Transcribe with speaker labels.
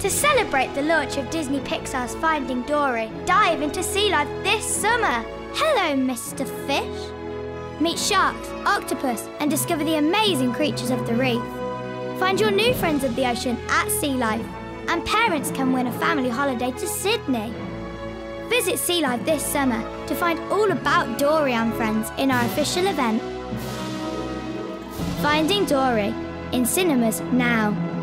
Speaker 1: To celebrate the launch of Disney Pixar's Finding Dory, dive into sea life this summer. Hello, Mr. Fish. Meet sharks, octopus, and discover the amazing creatures of the reef. Find your new friends of the ocean at Sea Life, and parents can win a family holiday to Sydney. Visit Sea Life this summer to find all about Dory and friends in our official event. Finding Dory, in cinemas now.